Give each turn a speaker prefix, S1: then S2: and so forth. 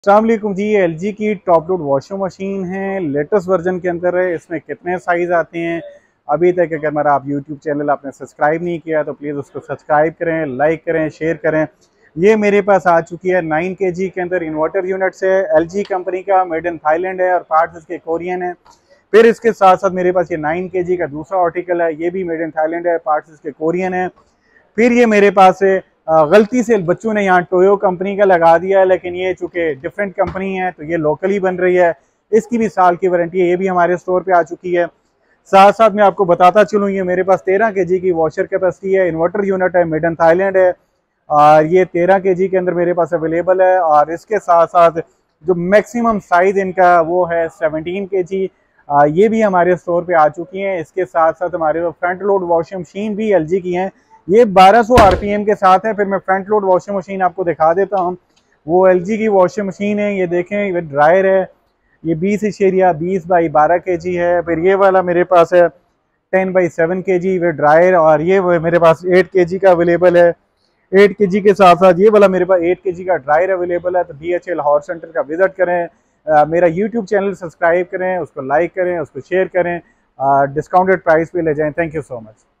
S1: अस्सलाम वालेकुम जी। L G की टॉप लोड वॉशिंग मशीन है, लेटेस्ट वर्जन के अंदर है। इसमें कितने साइज़ आते हैं अभी तक अगर मेरा आप यूट्यूब चैनल आपने सब्सक्राइब नहीं किया तो प्लीज़ उसको सब्सक्राइब करें, लाइक करें, शेयर करें। ये मेरे पास आ चुकी है 9 kg के अंदर इन्वर्टर यूनिट से, एल जी कंपनी का, मेड इन थाईलैंड है और पार्ट्स इसके कोरियन है। फिर इसके साथ साथ मेरे पास ये 9 kg का दूसरा आर्टिकल है, ये भी मेड इन थाईलैंड है, पार्ट्स इसके कोरियन है। फिर ये मेरे पास है गलती से बच्चों ने यहाँ टोयो कंपनी का लगा दिया है, लेकिन ये चूंकि डिफरेंट कंपनी है तो ये लोकली बन रही है। इसकी भी साल की वारंटी है, ये भी हमारे स्टोर पे आ चुकी है। साथ साथ मैं आपको बताता चलूँ, ये मेरे पास 13 kg की वॉशर कैपेसिटी है, इन्वर्टर यूनिट है, मेड इन थाईलैंड है और ये 13 kg के अंदर मेरे पास अवेलेबल है। और इसके साथ साथ जो मैक्सिमम साइज इनका वो है 17 kg, ये भी हमारे स्टोर पे आ चुकी हैं। इसके साथ साथ हमारे फ्रंट लोड वॉशिंग मशीन भी एल जी की हैं, ये 1200 आरपीएम के साथ है। फिर मैं फ्रंट लोड वॉशिंग मशीन आपको दिखा देता हूँ। वो एलजी की वॉशिंग मशीन है, ये देखें, ये ड्रायर है, ये 20 बाई 12 kg है। फिर ये वाला मेरे पास है 10 बाई 7 kg वे ड्रायर, और ये मेरे पास 8 kg का अवेलेबल है। 8 kg के साथ साथ ये वाला मेरे पास 8 kg का ड्रायर अवेलेबल है। तो DHL लाहौर सेंटर का विजिट करें, मेरा यूट्यूब चैनल सब्सक्राइब करें, उसको लाइक करें, उसको शेयर करें, डिस्काउंटेड प्राइस पे ले जाएं। Thank you so much.